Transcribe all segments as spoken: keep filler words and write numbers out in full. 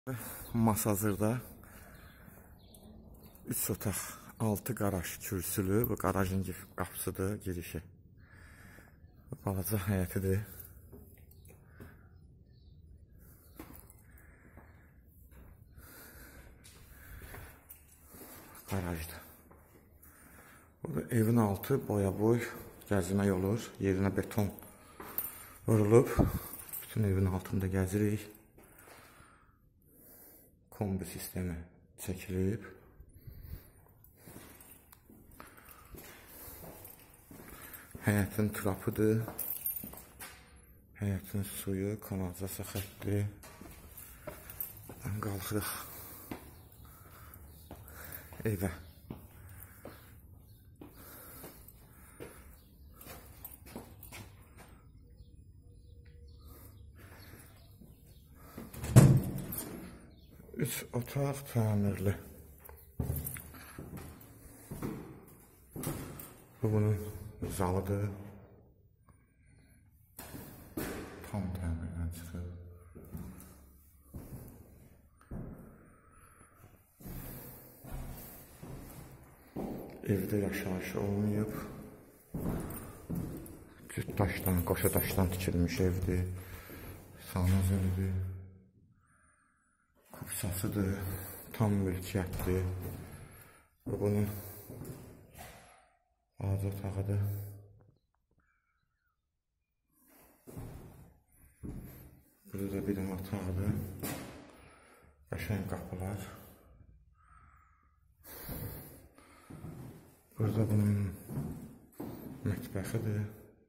Masa hazırda. üç otaq, altı qaraj kürsülü. Bu qarajın qapısıdır, girişi. Balaca həyətidir. Qarajdır. Burada evin altı boya-boy gəzmək olur. Yerinə beton vurulub. Bütün evin altında gəzirik. Kombi sistemi çəkilib. Həyətin trapıdır. Həyətin suyu, kanalizasiya xətti. Qalxırıq evə. Üç otaq təmirli. Bu bunun zalıdır. Tam təmirdən çıxır. Evdə yaşayış olmayıb. Cüt daşdan, qoşa daşdan tikilmiş evdir. Sanaz evidir. Kupsasıdır. Tam mülkiyyətdir. Bu bunun ağzı otağıdır. Burada bir dənə otaqdır. Qəşəng qapılar. Burada bunun mətbəxidir.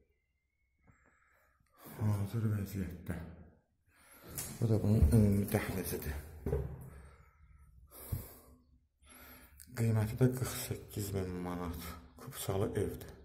Hazır vəziyyətdə. Bu da bunun ümumi dəhlizidir. Qiyməti də qırx səkkiz min manat. Kupsalı evdir.